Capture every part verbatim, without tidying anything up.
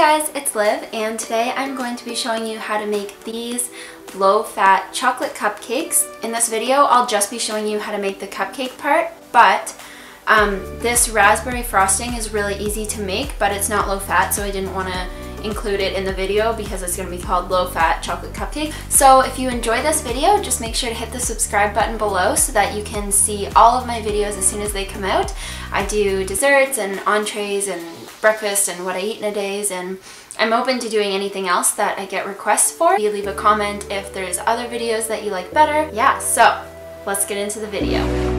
guys, it's Liv, and today I'm going to be showing you how to make these low-fat chocolate cupcakes. In this video, I'll just be showing you how to make the cupcake part, but um, this raspberry frosting is really easy to make, but it's not low-fat, so I didn't want to include it in the video because it's going to be called low-fat chocolate cupcake. So if you enjoy this video, just make sure to hit the subscribe button below so that you can see all of my videos as soon as they come out. I do desserts and entrees and breakfast and what I eat in a days, and I'm open to doing anything else that I get requests for. You leave a comment if there's other videos that you like better. Yeah, so let's get into the video.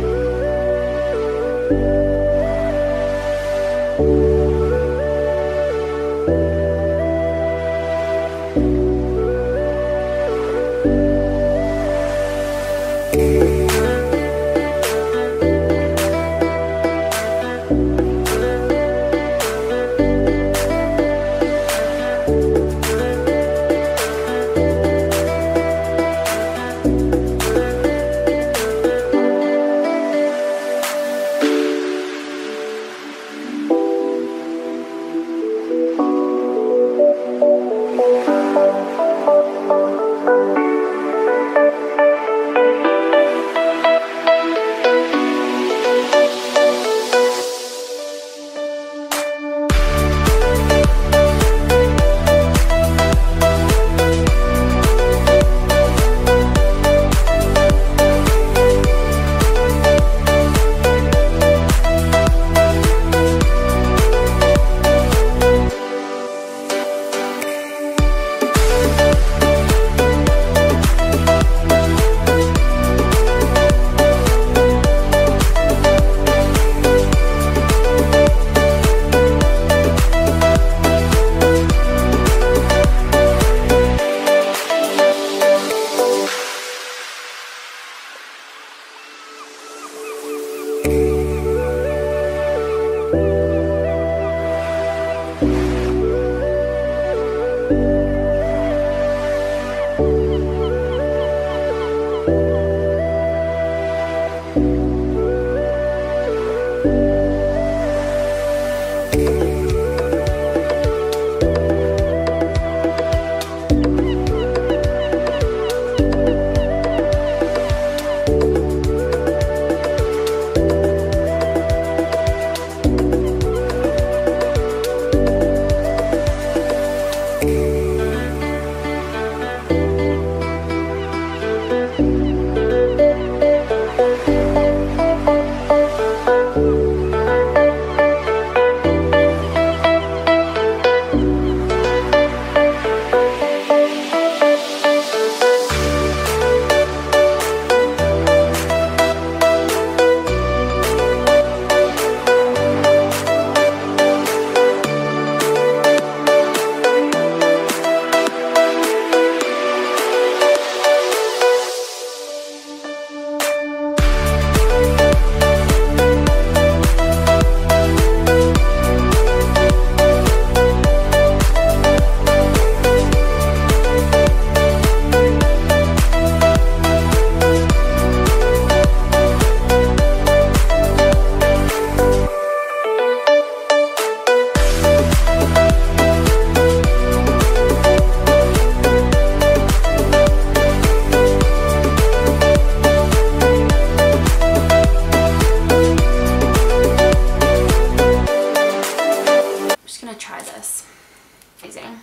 Try this. Amazing.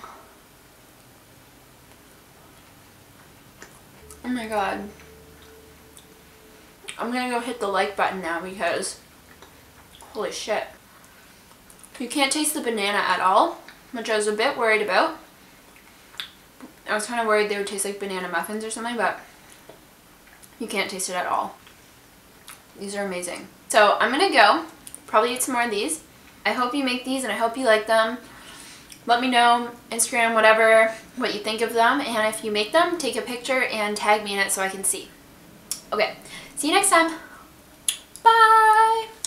Oh my god. I'm gonna go hit the like button now because holy shit. You can't taste the banana at all, which I was a bit worried about. I was kind of worried they would taste like banana muffins or something, but you can't taste it at all. These are amazing. So I'm gonna go probably eat some more of these. I hope you make these and I hope you like them. Let me know, Instagram, whatever, what you think of them. And if you make them, take a picture and tag me in it so I can see. Okay, see you next time. Bye!